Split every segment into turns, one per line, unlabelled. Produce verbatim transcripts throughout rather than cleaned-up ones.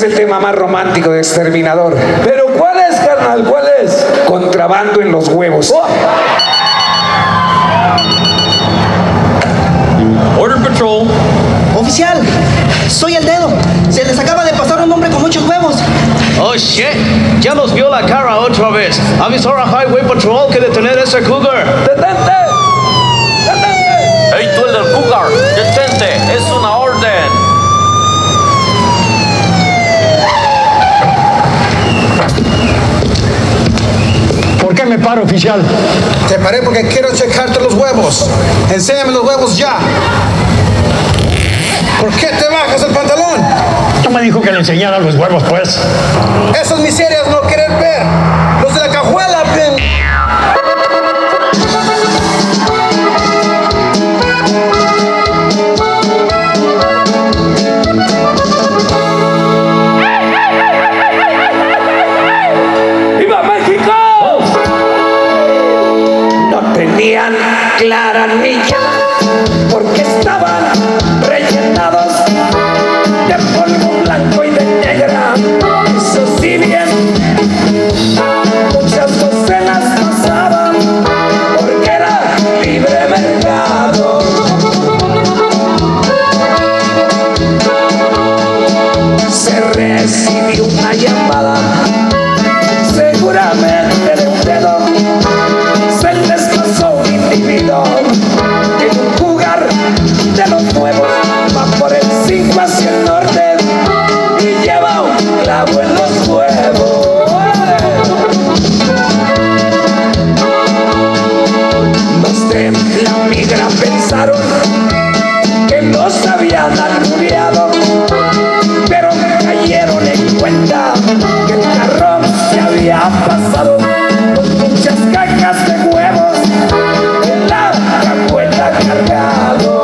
el tema más romántico de Exterminador.
¿Pero cuál es, carnal? ¿Cuál es?
Contrabando en los huevos.
Oh.
Order Patrol.
Oficial, soy el dedo. Se les acaba de pasar un hombre con muchos huevos.
Oh shit, ya nos vio la cara otra vez. Avisar a Highway Patrol que detener a ese cougar.
¡Detente! ¡Detente!
Hey, tú el del cougar, detente, es una orden.
¿Por qué me paro, oficial?
Te paré porque quiero checarte los huevos. Enséñame los huevos ya. ¿Por qué te bajas el pantalón?
Tú me dijo que le enseñara los huevos, pues.
Esas miserias no querer ver. Los de la cajuela, pen.
¡Viva México!
No tenían clara anilla porque estaban rellenados de polvo blanco y de negra. Eso sí bien, muchas docenas pasaban porque era libre mercado. Se recibió una llamada, seguramente de un dedo. Se les pasó un individuo en un cougar de los nuevos, va por el cinco hacia el norte y lleva un clavo en los huevos. Los de la migra pensaron que los habían albureado, pero cayeron en cuenta que el carro se había pasado con muchas cajas de huevos en la cajuela cargado.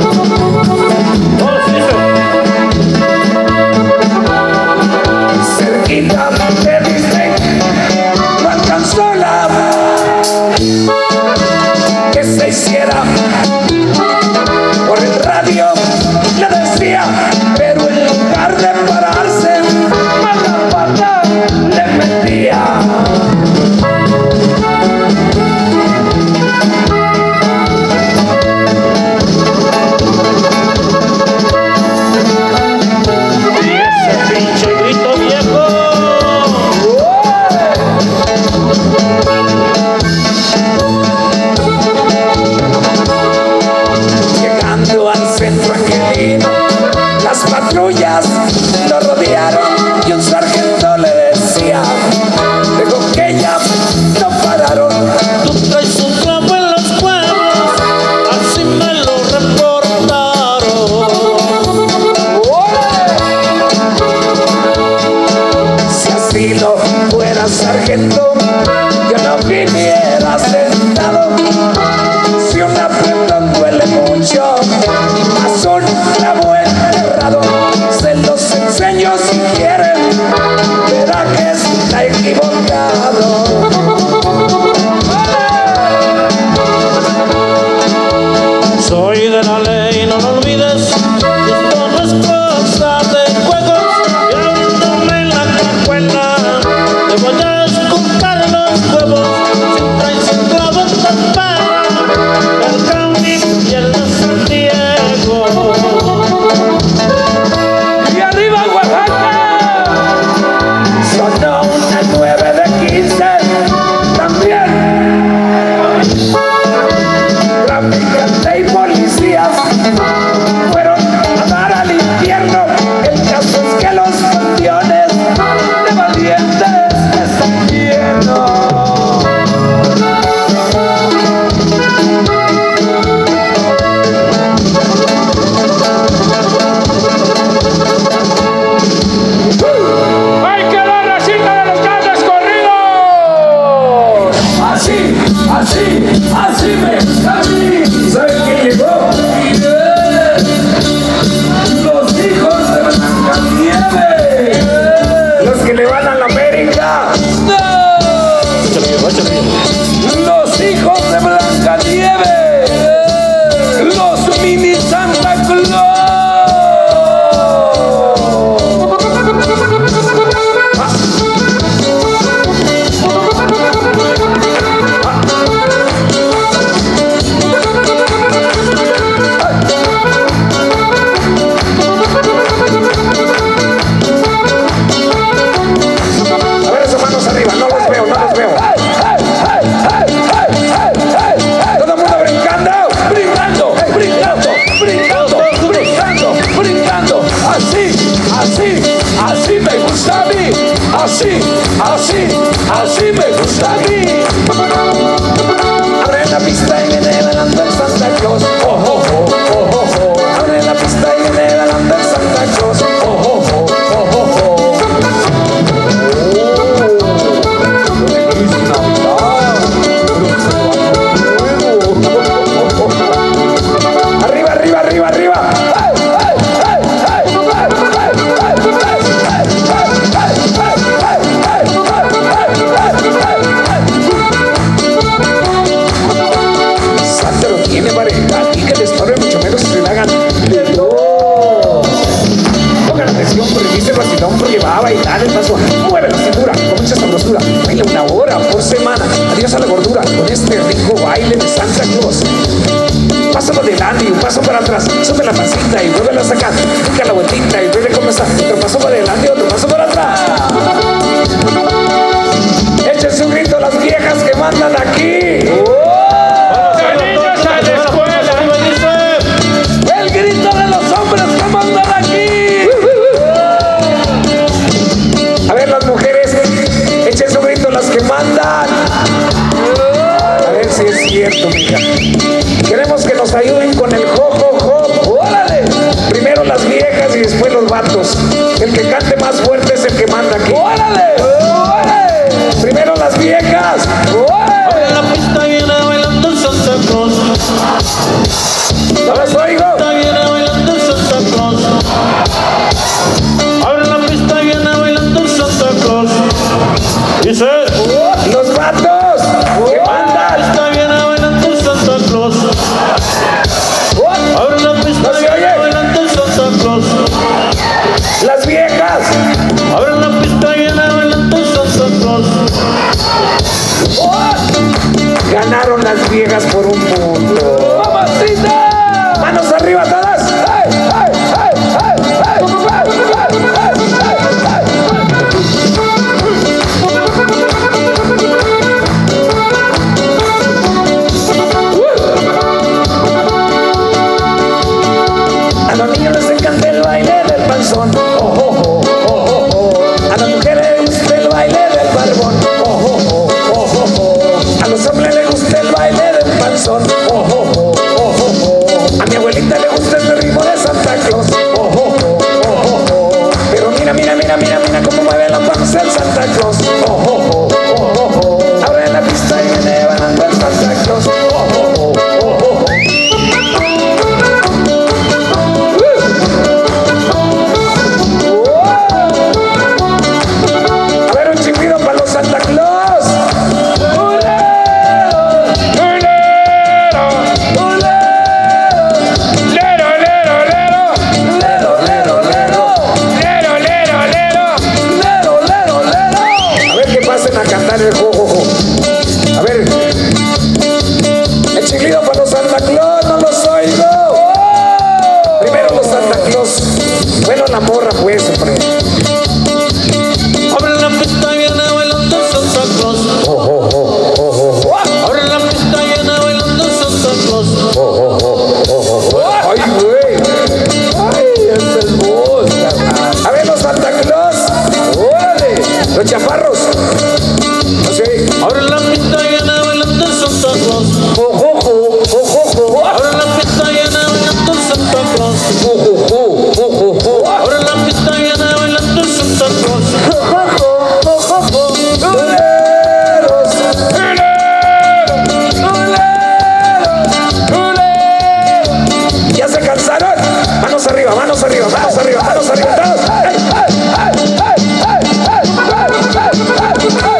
Cerquita de Disney no alcanzó la que se hiciera. Por el radio le decía, pero en lugar de pararse, mala pata le metía.
Y ese pinche grito viejo.
Llegando al centro angelino, las patrullas lo rodearon y un sargento le decía, dijo que ya no pararon.
Tú traes un clavo en los huevos, así me lo reportaron.
Si así no fuera sargento, yo no viniera sentado. Si un apretón duele mucho y más un clavo enterrado, se los enseño si quieren, verá que está equivocado.
Soy de la ley, no lo olvides. Esto no es cosa de juegos. Y abriéndome en la cajuela, te voy a escuchar los huevos. Si traes un clavo en tu pera, el County y el de San Diego.
¡Y arriba, Oaxaca!
Sonó una nueve de quince, también traficante y policías fueron a dar al infierno. El caso es que los panteones de valientes están llenos.
¡Hay que dar la cita de los grandes corridos!
Así, así, así me gusta a mí. ¿Sabes quién llegó? Los hijos de Blancanieves, los que le van a la América.
¡Los hijos de Blancanieves! ¡Los mini Santa Claus!
así, así me gusta a mí. Abre la pista y viene bailando el Santa Claus. Oh, oh, oh, oh, oh, oh. Abre la pista y viene bailando el Santa Claus. Oh, oh, oh, oh, oh, oh. ¡Feliz Navidad! ¡Arriba, arriba, arriba, arriba! Santa no tiene pareja y que les torre mucho menos si se le hagan de dos. Pongan atención porque dice el vacilón porque va a bailar el paso. Mueve la cintura con mucha sabrosura. Baila una hora por semana. Adiós a la gordura con este rico baile de Santa Claus. Paso para adelante y un paso para atrás. Sube la pancita y vuelve a sacar. Pica la vueltita y vuelve a comenzar. Otro paso para adelante y otro paso para atrás. Échense un grito a las viejas que mandan aquí.
¡Los niños a la escuela!
El grito de los hombres que mandan aquí. A ver, las mujeres, échense un grito a las que mandan. A ver si es cierto, mija. Queremos que nos ayuden con el jo, jo, jo. ¡Órale! Primero las viejas y después los vatos. El que cante más fuerte es el que manda aquí. ¡Órale! ¡Órale! Primero las viejas. ¡Órale!
En la pista viene bailando el Santa Claus.
¡No los oigo!
Pista viene bailando el Santa Claus. Abre la pista y viene bailando el Santa Claus. Dice,
¡Los vatos! ¿Qué mandan?
pista viene bailando el Santa Claus. Abre la pista
¿No se
y viene
oye?
bailando el Santa Claus.
¡Las viejas!
Abre la pista y viene bailando el Santa Claus.
Ganaron las viejas por un punto. ¡Mamacita! ¡Manos arriba todas! ¡Ay, ay, ay, ay, ay! ¡Ay, ay, ay! A los niños les encanta el baile del panzón. Oh, oh, oh, oh, oh, oh. A las mujeres les gusta el baile del barbón. Oh, oh, oh, oh, oh, oh. A los hombres les gusta el baile del panzón. Oh, oh, oh, oh, oh, oh. A mi abuelita le gusta el ritmo de Santa Claus. Oh, oh, oh, oh, oh, oh. Pero mira, mira, mira, mira, mira cómo mueve la panza el Santa Claus. Oh, oh, oh, oh, oh, oh. Abre la pista y viene bailando el Santa Claus. Oh, oh, oh, oh, oh, oh. A ver, un chiflido para los Santa Claus.
¡Lero, lero, lero!
Lero, lero, lero.
¡Lero, lero, lero!
Lero, lero, lero. A ver que pasen a cantar el jo, jo, jo. A ver. El chiflido para los Santa Claus, no los oigo. Primero los Santa Claus. Bueno, la morra pues, hombre.
Abre la pista y viene bailando el Santa Claus.
Oh, oh, oh, oh, oh, oh.
Abre la pista y viene bailando el Santa Claus.
Oh, oh, oh, oh, oh, oh. Ay, güey. Ay, es el bus, carnal. A ver, los Santa Claus. Órale. Los chaparros. No sé.
Abre la pista y viene bailando el Santa Claus.
Oh, oh, oh, oh, oh, oh.
Abre la pista y viene bailando el Santa Claus.
Oh, oh, oh, oh, oh, oh.
Abre la pista y viene bailando el Santa Claus.
Culeros. ¿Ya se cansaron? Manos arriba, manos arriba, manos arriba, manos arriba. Todos. ¡Ay, ay, ay, ay, ay, ay, ay, ay, ay!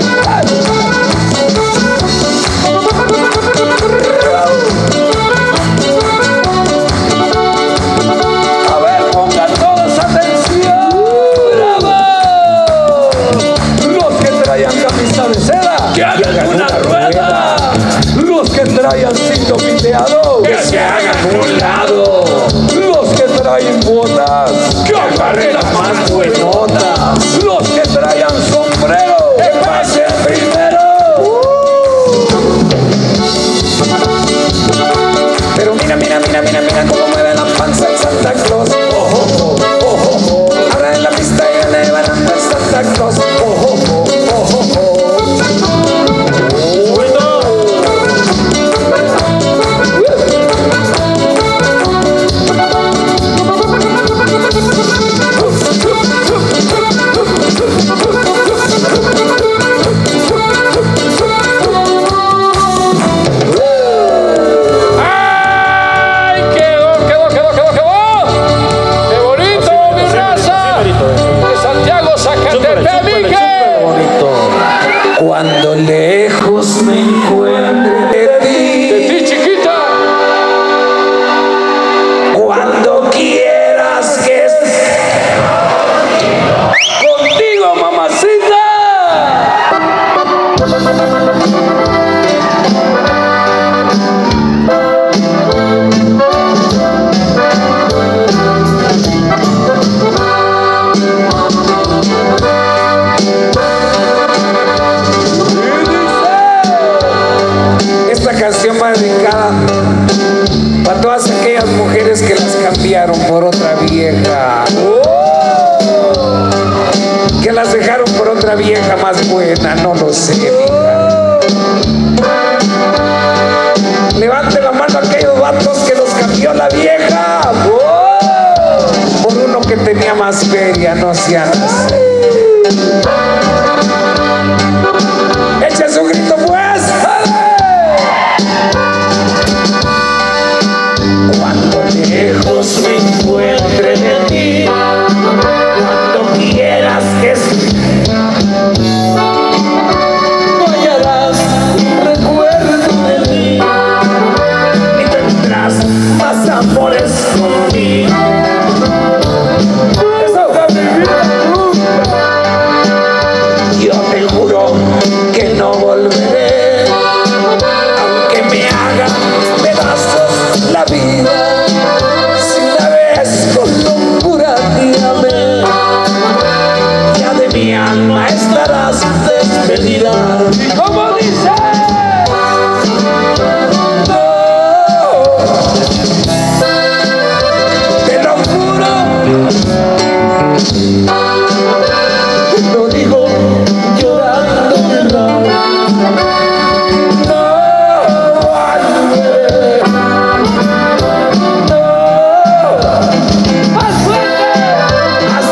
pena, no lo sé, mija. Levante la mano a aquellos vatos que los cambió la vieja. ¡Oh! Por uno que tenía más feria, no sean así. Echen su grito, pues. Cuando lejos me encuentre de ti, cuando quieras que no hallarás recuerdo de mí y tendrás más amores conmigo. Yo te juro que no volveré, aunque me haga pedazos la vida. Si una vez con locura te amé, ya de mi alma estarás despedida. ¿Cómo dice? No, te lo juro. Lo digo llorando, ¿verdad? No volveré. No. ¡Más fuerte! ¡Más!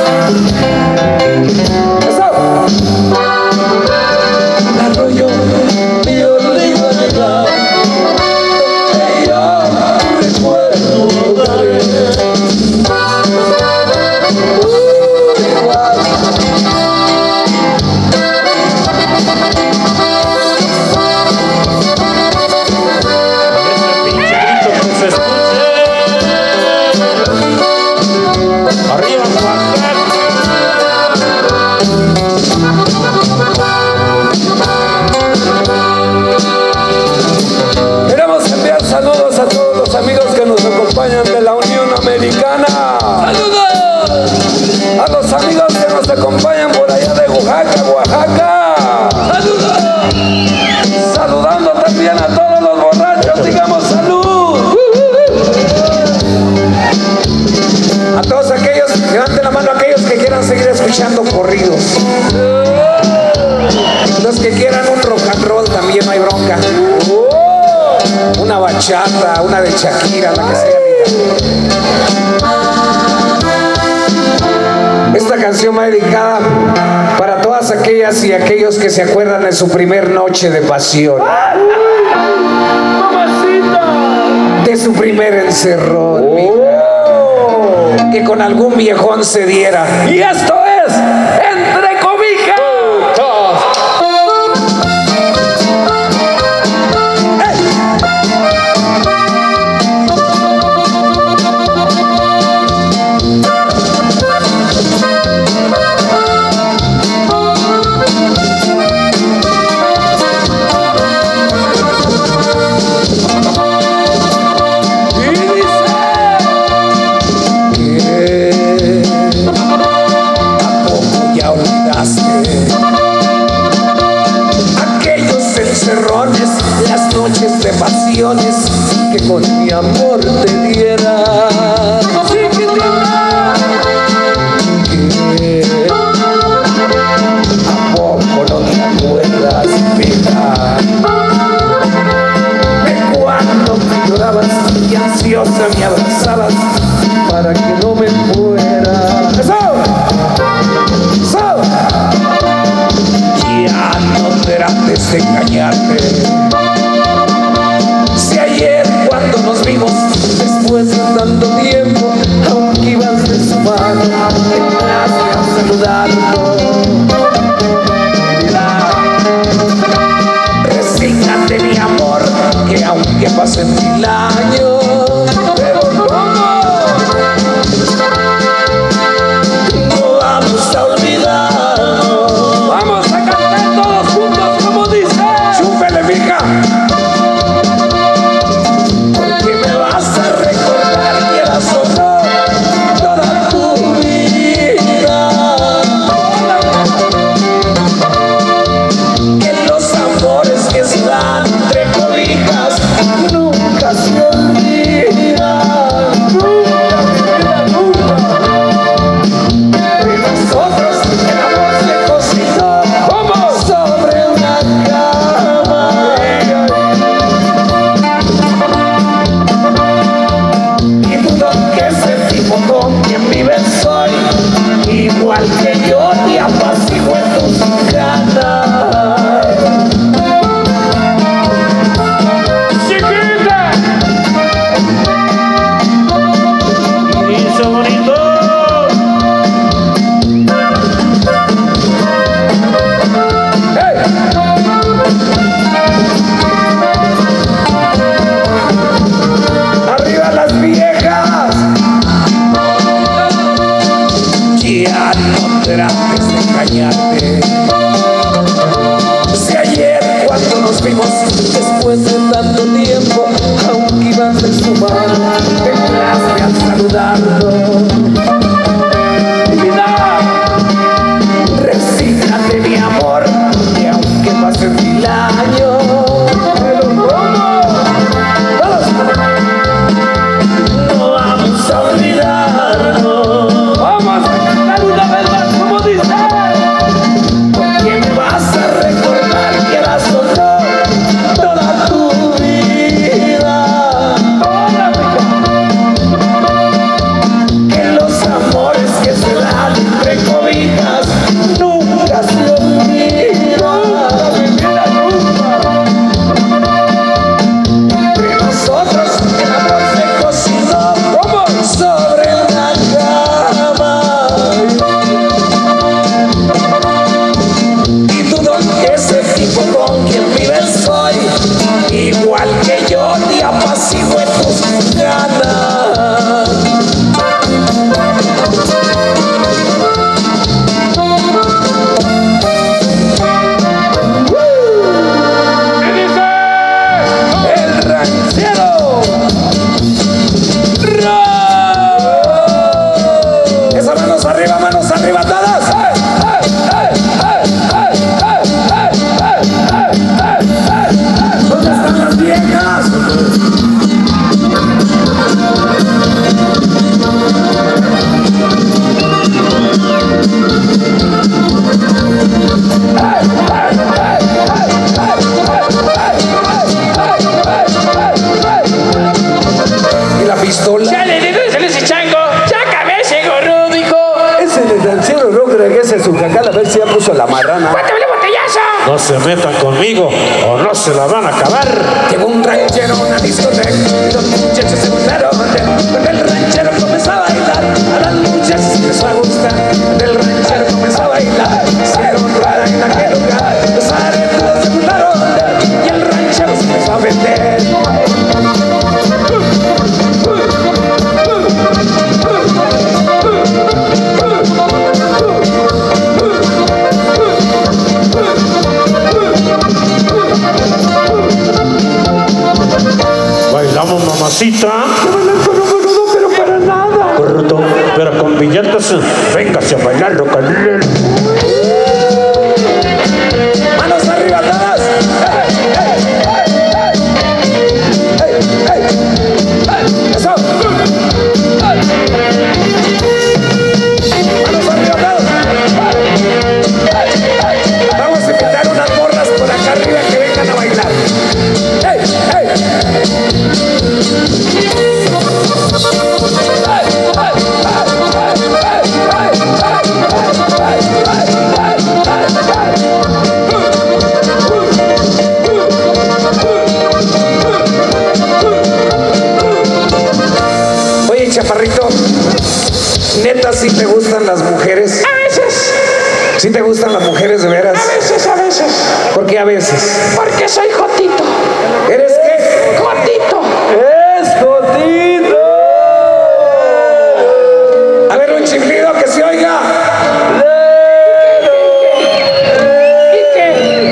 ¡Eso! Arroyo mi oliva, donde yo recuerdo de Queremos enviar saludos a todos los amigos que nos acompañan de la Unión Americana. ¡Saludos! A los amigos que nos acompañan por allá de Oaxaca, Oaxaca. ¡Saludos! Saludando también a todos los borrachos, digamos salud. A todos aquellos, levanten la mano a aquellos que quieran seguir escuchando corridos. Los que quieran un rock and roll también no hay bronca. Una bachata, una de Shakira, la que sea, mija. Esta canción va dedicada para todas aquellas y aquellos que se acuerdan de su primer noche de pasión, de su primer encerrón, mija, que con algún viejón se diera. Y esto es Entre Cobijas. Las noches de pasiones que con mi amor te diera. Sí, que te que ¿a poco no te acuerdas, mija? De cuando me llorabas y ansiosa me abrazabas para que no me fuera. ¡Eso! ¡Eso! Ya no trates de engañarte. Si ayer cuando nos vimos, después de tanto tiempo, aunque ibas de su mano, entraste a saludarlo. Resígnate, mi amor, que aunque pasen mil años, pero ¿cómo? No vamos a olvidarnos. Vamos a cantar todos juntos como dice. ¡Chúpele, mija! nos vimos después de tanto tiempo, aunque ibas de su mano, entraste al saludarlo. Resígnate, mi amor, que aunque pasen mil años, no vamos a olvidarnos.
Vamos a cantar una vez más, como dice.
Porque me vas a recordar, quieras o no, toda tu vida.
Toda mi
Que los amores que se dan entre cobijas nunca se olvidan. Entre nosotros el amor se cocinó sobre la cama. Y dudo que ese tipo con quien vives hoy, igual que yo, te apacigüe tus ganas.
¿Qué dice?
El ranchero. ¡Ra! Esas manos arriba, manos arriba todas. ¿Dónde están las viejas? ¿Y la pistola?
Ya le digo, ese chango. Sácame ese gorro, dijo.
Ese es el ranchero, no creo que ese es su jacal, a ver si ya puso la marrana.
¡Cuéntame el botellazo!
No se metan conmigo o no se la van a acabar.
Llegó un ranchero a una discoteca y los muchachos se juntaron. Cuando el ranchero comenzó a bailar, a las muchachas empezó a gustar. Cuando el ranchero comenzó a bailar, hicieron rueda en aquel lugar. Los aretos se juntaron y el ranchero se empezó a vender.
Bailamos, mamacita.
Pero para nada.
Correcto. Pero con billetes, véngase a bailar rock and roll.
Manos arriba todas. ¡Ey, ey, ey! ¡Ey! ¡Eso! Manos arriba todas. Vamos a invitar unas morras por acá arriba que vengan a bailar. ¡Ey, ey! Oye, chaparrito, neta, ¿sí te gustan las mujeres?
A veces,
¿Sí te gustan las mujeres de veras?
a veces, a veces.
¿Por qué a veces?
Porque soy jotito.
¿Eres qué?
Jotito.
¡Es jotito! A ver, un chiflido que se oiga.
¿Y qué?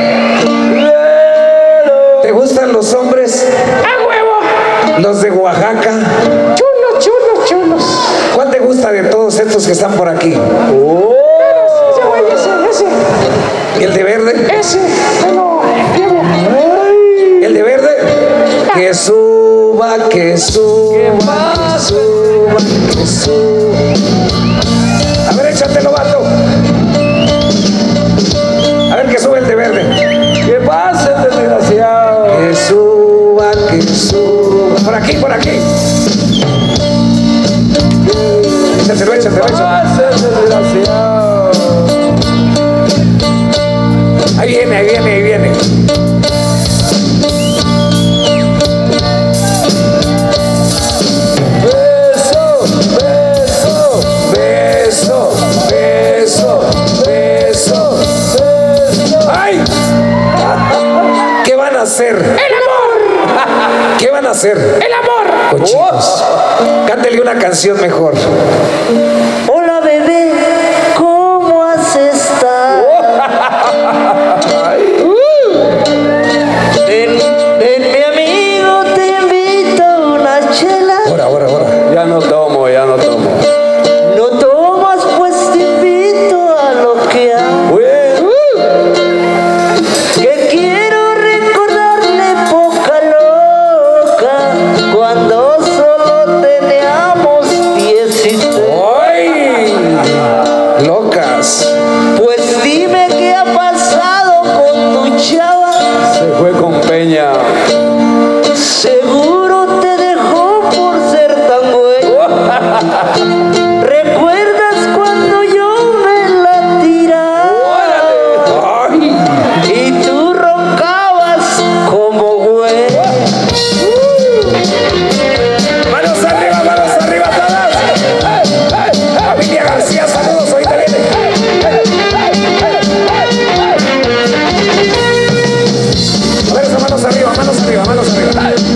¿Te gustan los hombres?
A huevo.
Los de Oaxaca.
Chulos, chulos, chulos.
¿Cuál te gusta de todos estos que están por aquí?
Ese güey, ese, ese.
¿Y el de verde?
Ese, me lo llevo.
¿El de verde? Que suba, que suba, que suba, que suba. A ver, échatelo, vato. A ver, que sube el de verde. ¿Qué pasa, desgraciado? Que suba, que suba. Por aquí, por aquí. Échatelo, échatelo, échatelo. Ahí viene, ahí viene, ahí viene. Beso, beso, beso, beso, beso, beso. ¡Ay! ¿Qué van a hacer?
El amor.
¿Qué van a hacer?
El amor.
Cochinos. Cántele una canción mejor.
Hola bebé, ¿cómo has estado?
fue con Peña.
Seguro te dejó por ser tan bueno. ¿Recuerdas cuando yo me la tiraba?
Ay.
Y tú roncabas como güey.
Manos arriba, manos arriba todas. Familia García, saludos, ahorita viene. A ver, esas manos arriba, manos arriba, manos arriba.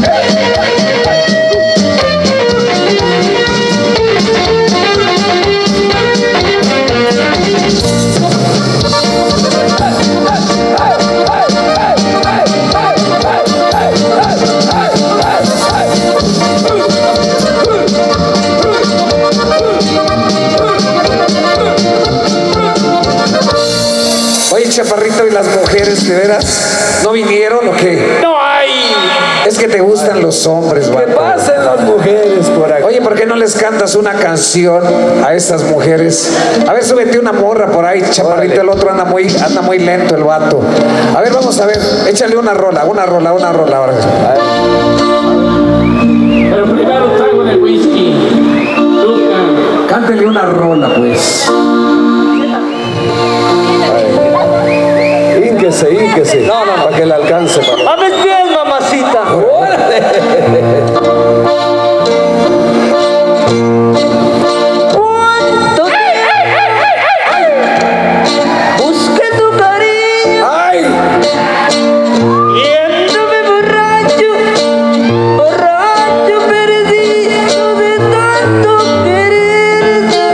Oye, Chaparrito, ¿y las mujeres de veras no vinieron o qué?
No hay.
Es que te gustan los hombres,
Que
vato.
pasen las mujeres por aquí.
Oye, ¿por qué no les cantas una canción a estas mujeres? A ver, súbete una morra por ahí, Chaparrito. El otro anda muy, anda muy lento, el vato. A ver, vamos a ver. Échale una rola, una rola, una rola. Ahora.
Pero primero traigo de whisky. Nunca.
Cántele una rola, pues.
Ínquese, ínquese. No, no, para que le alcance. Para...
¡Mames bien, mamacita! ¿Cuánto tiempo busqué tu cariño?
¡Ay!
Yéndome borracho, borracho perdido de tanto quererte.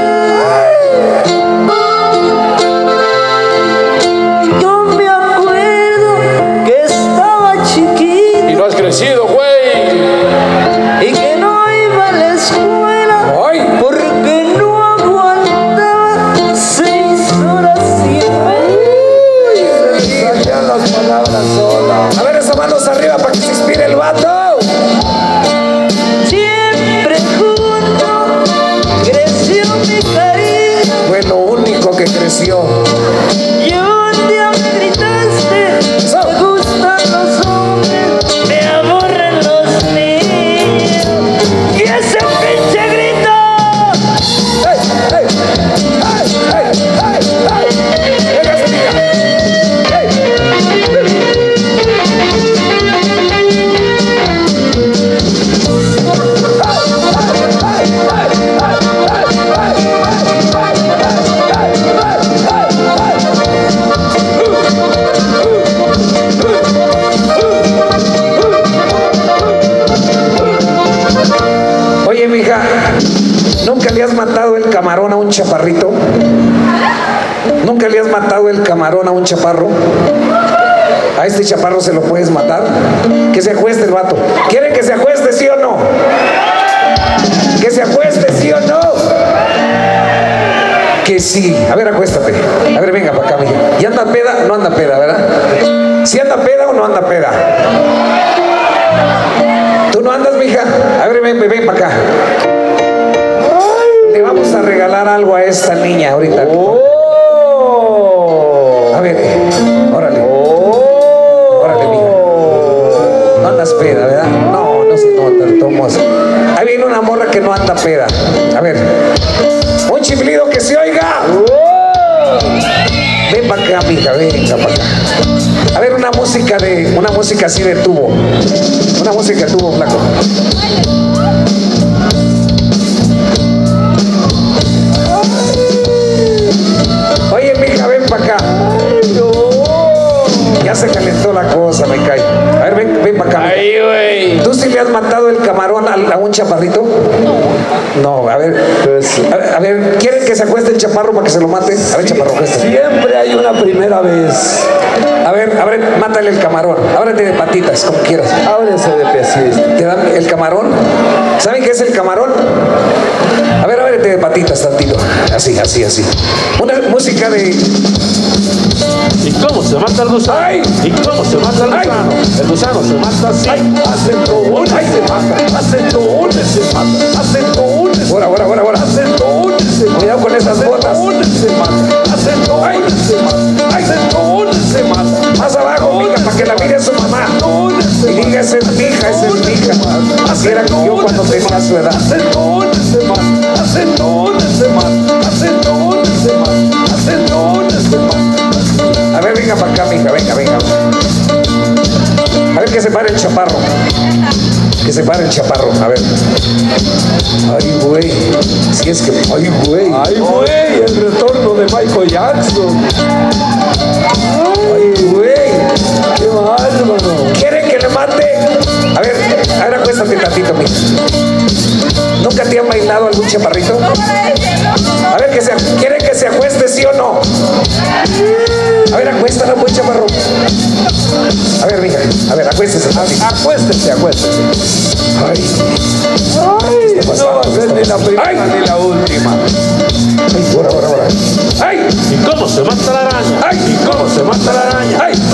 Yo me acuerdo que estaba chiquito
Y no has crecido, güey.
y que no iba a la escuela
¡Ay!
porque no aguantaba seis horas sin ver.
Salían las palabras solas.
A ver, esas manos arriba para que se inspire el vato.
Siempre junto creció mi cariño
Fue lo único que creció.
y un día me gritaste:
Eso.
me gustan los hombres, me aburren los niños. Y ese pinche grito
¡Ay! ¡Ay! ¡Ay! ¡Ay! ¡Ay! ¡Ay! ¡Venga, amiga! ¡Ay! Oye, mija, ¿nunca le has matado el camarón a un chaparrito? ¿Nunca le has matado el camarón a un chaparro? ¿A este chaparro se lo puedes matar? Que se acueste el vato. ¿Quieren que se acueste, sí o no? ¿Que se acueste, sí o no? Que sí. A ver, acuéstate. A ver, venga para acá, mija. ¿Y anda peda? No anda peda, ¿verdad? ¿Sí anda peda o no anda peda? ¿Tú no andas, mija? A ver, ven, ven, ven para acá. Le vamos a regalar algo a esta niña ahorita. A ver, órale. Órale, mija. No andas peda, ¿verdad? No, no se nota, tomos. Ahí viene una morra que no anda peda. A ver. Un chiflido que se oiga. Ven para acá, mija, venga para acá. A ver, una música de, una música así de tubo. Una música de tubo, flaco. Oye, mija, ven para acá. Ya se calentó la cosa, me cae. A ver, ven, ven para acá. mija.
Ay, güey.
¿Tú sí le has matado el camarón a, a un chaparrito? No. No, a ver. A ver, a ver, ¿quieren que se acueste el chaparro para que se lo mate? A ver, chaparro, acuéste.
Siempre hay una primera vez.
A ver, a ver, mátale el camarón. Ábrete de patitas, como quieras.
Ábrese de piecista.
¿Te dan el camarón? ¿Saben qué es el camarón? A ver, ábrete de patitas tantito. Así, así, así. Una música de...
¿Y cómo se mata el gusano?
¡Ay!
¿Y cómo se mata el
¡Ay!
gusano? El gusano se mata así. Acento uno y se mata. Acento uno y se mata. Acento uno y se
Ahora, ahora, ahora, ahora.
Acento uno y se mata.
Cuidado con esas botas.
Acento uno y se mata. Acento uno y se mata. Acento uno y se mata.
Más abajo, mija, para que la mire su mamá. esa es mi hija. Así era yo cuando tenía su edad.
Acetones de más, acetones de más, acetones de más, acetones de más.
A ver, venga para acá, mija, venga, venga. A ver que se pare el chaparro. Que se pare el chaparro, a ver. Ay, güey. Si es que. Ay, güey.
Ay, güey, el retorno de Michael Jackson.
Ay, güey.
Qué bárbaro.
¿Quieren que le mate? A ver, a ver, acuéstate tantito, mija. ¿Nunca te han bailado algún chaparrito? A ver, que se, ¿quieren que se acueste, sí o no? A ver, acuéstala, buen chaparro. A ver, mija, a ver, acuéstese.
Acuéstese, acuéstese.
Ay,
Ay, no va a ser ni la primera
Ay.
ni la última.
ay, ahora, ahora, ahora. ¡Ay!
¿Y cómo se mata la araña?
¡Ay!
¿Y cómo se mata la araña?
¡Ay!